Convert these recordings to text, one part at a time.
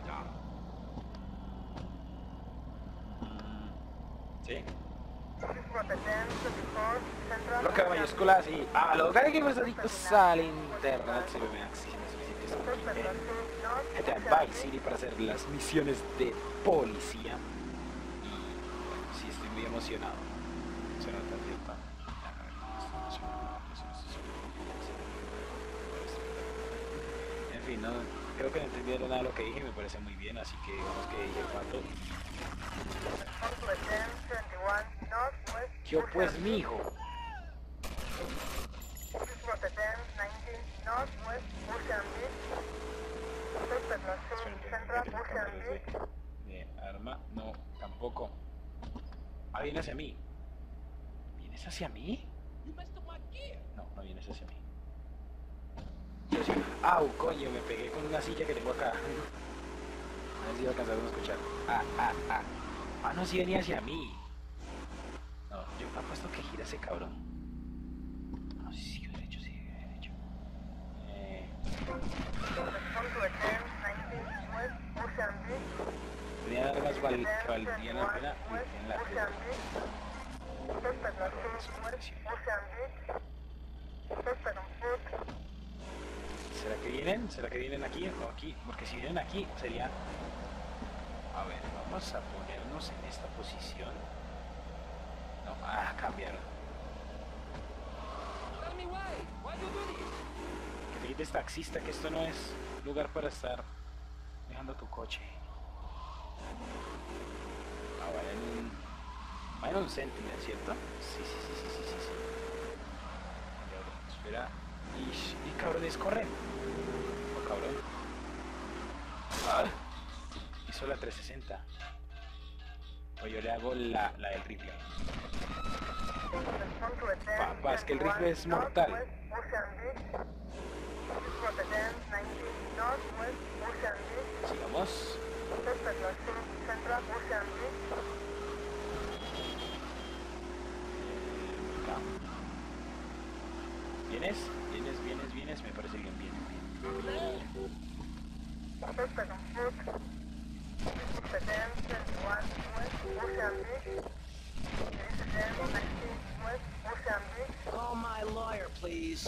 ¿Sí? Bloqueo mayúscula, sí. A los garitos adictos al internet sirve me exigentes suficientes en GTA Vice City para hacer las misiones de policía. Y bueno, sí, estoy muy emocionado. Se nota, ¿cierto? En fin, no, creo que no entendieron nada de lo que dije, me parece muy bien, así que digamos que dije cuánto. Yo pues mijo. Arma, no, tampoco. Ah, vienes hacia mí. ¿Vienes hacia mí? No, no vienes hacia mí. ¡Au, coño! Me pegué con una silla que tengo acá. A ver si alcanzaron a escuchar. Ah, no, sí venía hacia mí. No, yo me apuesto que gira ese cabrón. No, sí, sigue derecho, sigue derecho. Tenía armas que valdrían la pena en la pena. ¿Será que vienen? ¿Será que vienen aquí o aquí? Porque si vienen aquí sería... A ver, vamos a ponernos en esta posición. No, cambiaron. Que te quites taxista, que esto no es lugar para estar dejando tu coche. Vaya en un Sentinel, ¿cierto? Sí. Espera. Y cabrones, corren. Oh, cabrón. Hizo la 360. O yo le hago la del rifle. Papá, es que el rifle es mortal. Sigamos. ¿Vienes? Me parece bien, bien. Call my lawyer, please.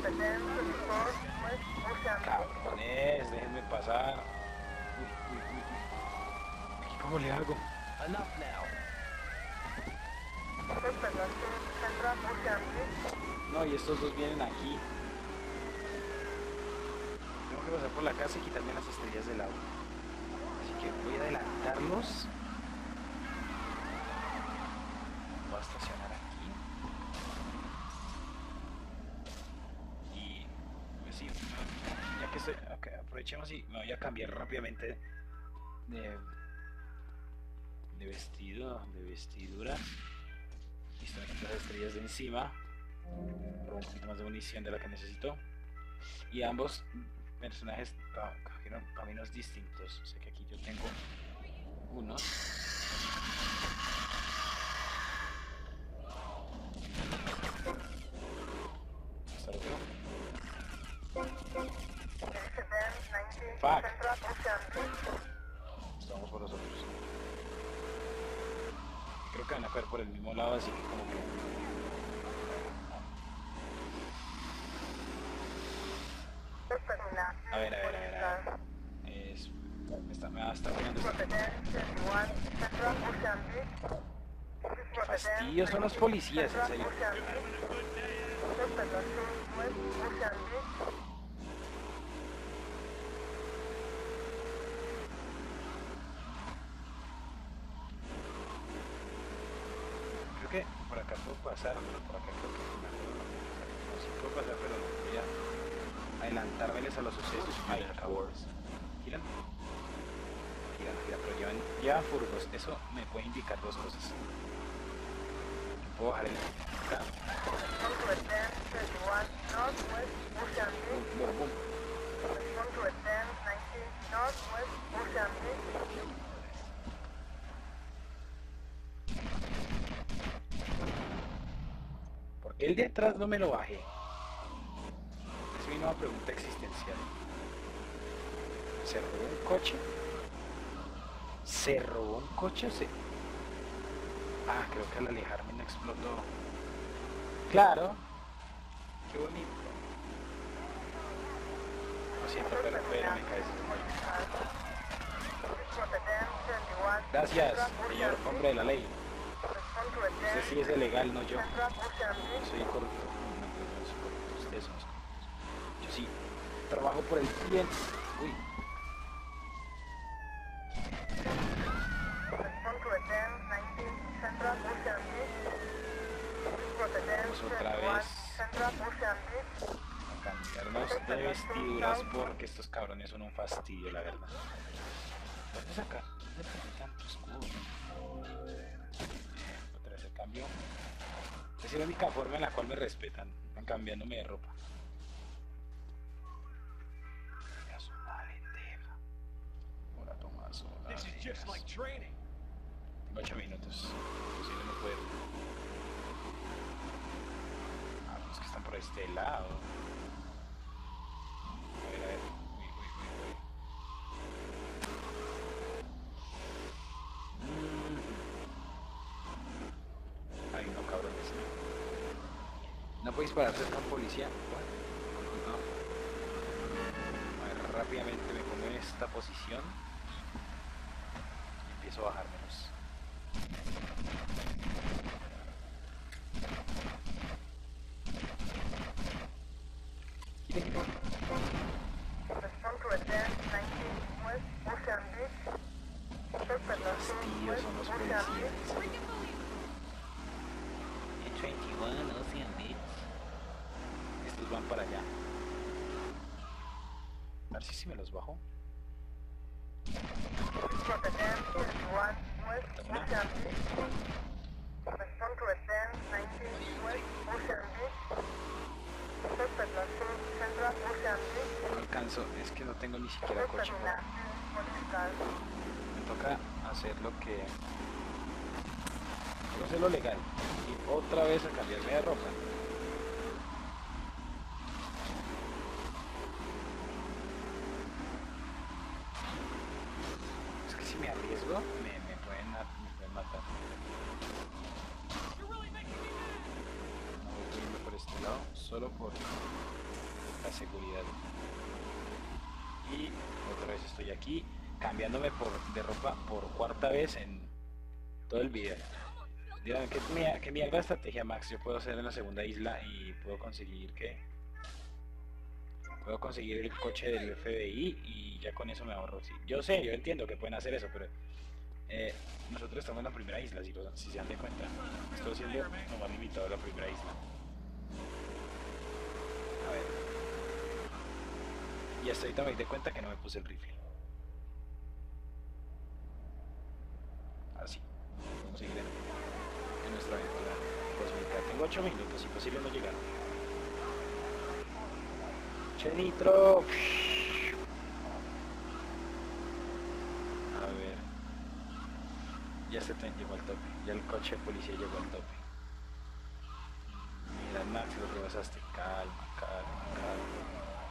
Cabrones, déjenme pasar. Uy. ¿Cómo le hago? Enough now. No, y estos dos vienen aquí. Tengo que pasar por la casa y quitarme las estrellas del agua. Así que voy a adelantarlos. Voy a estacionar aquí. Y pues sí, ya que estoy... Ok, aprovechemos y me voy a cambiar rápidamente de vestido, de vestidura. Listo, me quito las estrellas de encima. Un poquito más de munición de la que necesito. Y ambos personajes cogieron caminos distintos. O sea que aquí yo tengo unos. ¿Hasta el otro? Fuck. Estamos por los otros. Creo que van a caer por el mismo lado, así que como que... A ver. Me va a estar poniendo esto. Qué fastidio son los policías, en serio. Creo que por acá puedo pasar, pero por acá creo que no, sí puedo pasar, pero no voy a adelantármeles a los sucesos. Ahí acabó. Giran, pero llevan furgos. Eso me puede indicar dos cosas. Puedo bajar el acá. Boom. ¿Por qué el de atrás no me lo bajé? Es mi nueva pregunta existencial. ¿Se robó un coche? ¿Se robó un coche o se...? Ah, creo que al alejarme no explotó. Claro. Qué bonito. Lo siento, pero me caes. Gracias, señor hombre de la ley. Usted sí es ilegal, no yo. Soy corrupto. No, no soy corrupto. Ustedes son los corruptos. Yo sí trabajo por el bien. Uy. Vamos otra vez a cambiarnos de vestiduras porque estos cabrones son un fastidio, la verdad. ¿Dónde saca? ¿Dónde pone tanto escudo? Otra vez el cambio. Es la única forma en la cual me respetan, cambiándome de ropa. Es una lenteja. Hola, Tomás. Hola, tengo 8 minutos. Posible no puedo. Ah, pues que están por este lado. A ver, a ver. Uy, uy, uy, uy. Ay, no, cabrones. No puedo disparar cerca a un policía. No. A ver, rápidamente me pongo en esta posición. Y empiezo a bajármelos. Fastidios son los policías. 21, Ocean Beach. Estos van para allá. A ver si me los bajo. No alcanzo, es que no tengo ni siquiera coche. Me toca hacer lo que... no sé, lo legal. Y otra vez a cambiarme de ropa. Es que si me arriesgo, me pueden matar. No voy a irme por este lado, solo por la seguridad. Y otra vez estoy aquí, cambiándome de ropa por cuarta vez en todo el video. Dirán, ¿qué mierda de estrategia, Max? Yo puedo hacer en la segunda isla y puedo conseguir puedo conseguir el coche del FBI y ya con eso me ahorro. Sí, yo sé, yo entiendo que pueden hacer eso, pero nosotros estamos en la primera isla, si se dan de cuenta. Estoy siendo nomás limitado a la primera isla. A ver. Y hasta ahorita me di cuenta que no me puse el rifle. Así. Vamos a seguir en nuestra aventura cósmica. Tengo 8 minutos, imposible no llegar. ¡Che nitro! A ver. Ya se llegó al tope. Ya el coche de policía llegó al tope. Mira, Max, lo rebasaste. Calma, calma, calma.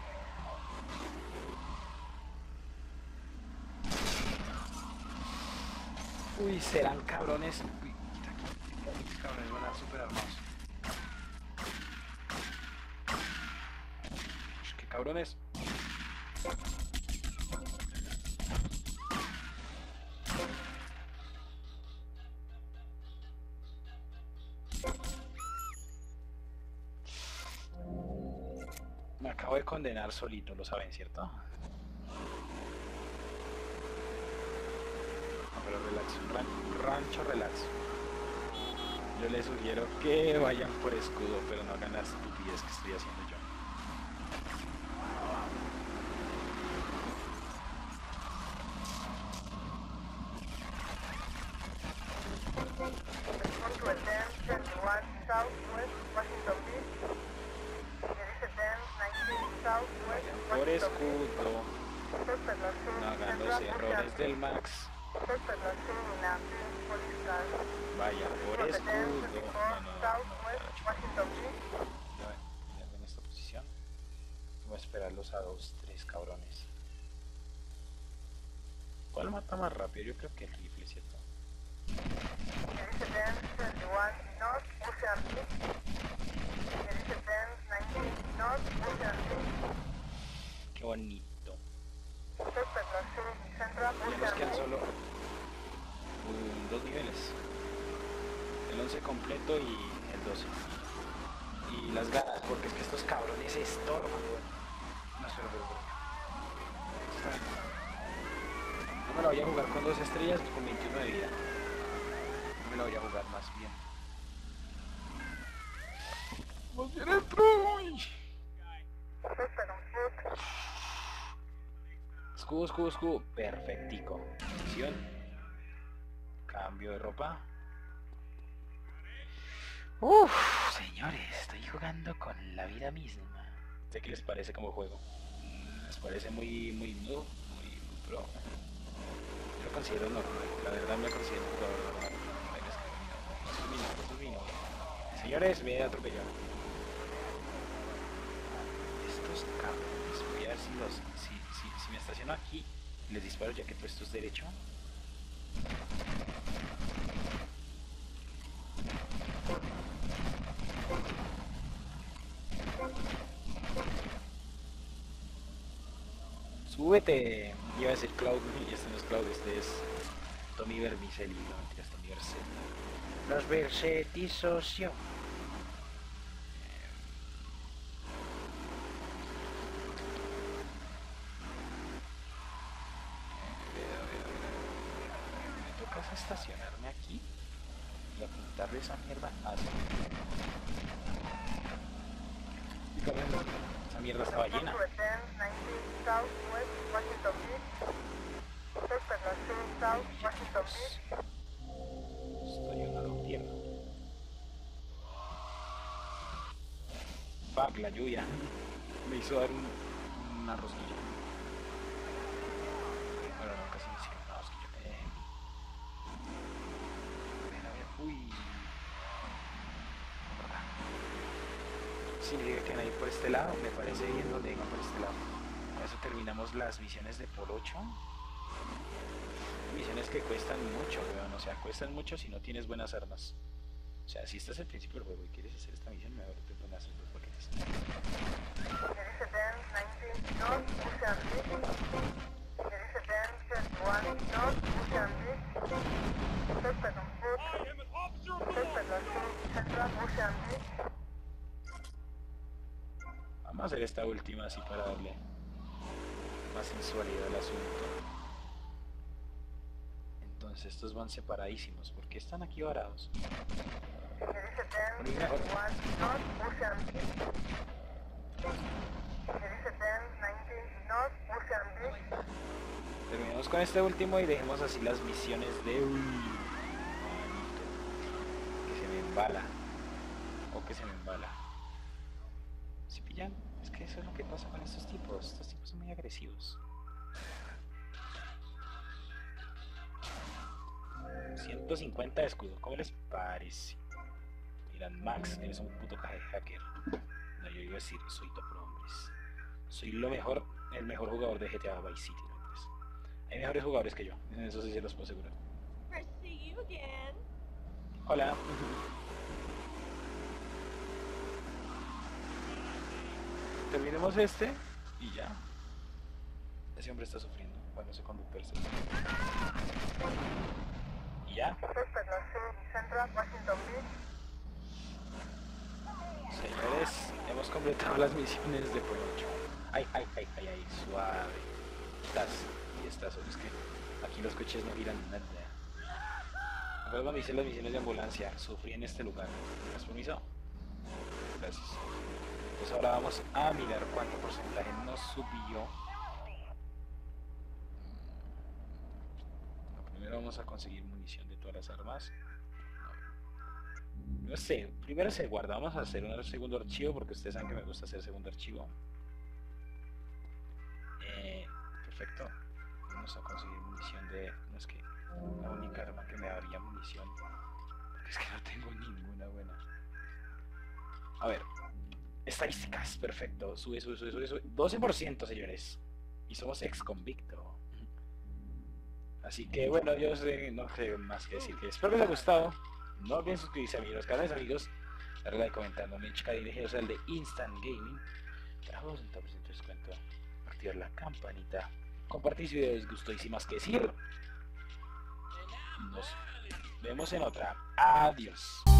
Uy, serán cabrones. Uy, aquí, cabrones van a dar súper armados. Uy, qué cabrones. Me acabo de condenar solito, lo saben, ¿cierto? No, pero relax, rancho relax. Yo les sugiero que vayan por escudo, pero no hagan las estupidez que estoy haciendo yo. Vayan por escudo. No hagan los errores del Max. Vaya por escudo. No, en esta posición. Voy a esperarlos a 2, 3 cabrones. ¿Cuál mata más rápido? Yo creo que el rifle, ¿cierto? Qué bonito. Ya nos quedan solo 2 niveles. El 11 completo y el 12. Y las ganas, porque es que estos cabrones estorban, weón. No, espera. No me lo voy a jugar con 2 estrellas, con 21 de vida. No me lo voy a jugar más bien. ¡Vamos bien dentro! Escudo. Perfectico. Posición. Cambio de ropa. Señores, estoy jugando con la vida misma. Sé que les parece como juego. Les parece muy noob, muy pro. Yo lo considero normal. La verdad me considero un jugador normal. Eso es mi nombre. Señores, me he atropellado. Estos cabrones, voy a ver si me estaciono aquí, les disparo ya que todo esto es derecho. Súbete. Iba a decir Cloud, y este no es Cloud, este es Tommy Vermicelli, no mentiras, Tommy Vercetti. Los Vercetti socio. Me toca estacionarme aquí y apuntarle esa mierda hacia. Esa mierda estaba llena. Esto yo no lo entiendo. Fuck, la lluvia me hizo dar una rosquilla. Bueno, no, casi ni siquiera una rosquilla. A ver, uy. Significa que van a ir por este lado, me parece bien donde vengan por este lado. Con eso terminamos las misiones de Pol 8. Misiones que cuestan mucho, weón. O sea, cuestan mucho si no tienes buenas armas. O sea, si estás al principio del juego y quieres hacer esta misión, mejor te pones a hacer los paquetes. Vamos a hacer esta última así para darle más sensualidad al asunto. Entonces estos van separadísimos. ¿Por qué están aquí varados? Terminamos con este último y dejemos así las misiones de... que se me embala. O que se me embala. ¿Sí pillan? Es que eso es lo que pasa con estos tipos. Estos tipos son muy agresivos. 150 de escudo, ¿cómo les parece? Miran, Max, eres un puto hacker. No, yo iba a decir, soy top pro hombres. Soy el mejor jugador de GTA Vice City, ¿no? Hay mejores jugadores que yo, eso sí se los puedo asegurar. Hola. Terminemos este y ya. Ese hombre está sufriendo. Bueno, ese conductor está sufriendo. Y ya. Señores, hemos completado las misiones de Pol 8. Ay, suave. Estás, es que aquí los coches no giran nada. Recuerdo cuando hice las misiones de ambulancia, sufrí en este lugar. ¿Me das permiso? Gracias. Pues ahora vamos a mirar cuánto porcentaje nos subió. Primero vamos a conseguir munición de todas las armas. No sé, primero se guarda, vamos a hacer un segundo archivo porque ustedes saben que me gusta hacer segundo archivo. Perfecto. Vamos a conseguir munición de... No es que la única arma que me daría munición, porque es que no tengo ninguna buena. A ver, estadísticas, perfecto. Sube. 12%, señores. Y somos ex convicto. Así que bueno, yo no sé más que decir, que espero que les haya gustado. No olviden suscribirse a mis canales, amigos, darle like, comentando, mi chica dirigidos al de Instant Gaming, para juegos en 30% de descuento, activar la campanita, compartir si les gustó y sin más que decir, nos vemos en otra. Adiós.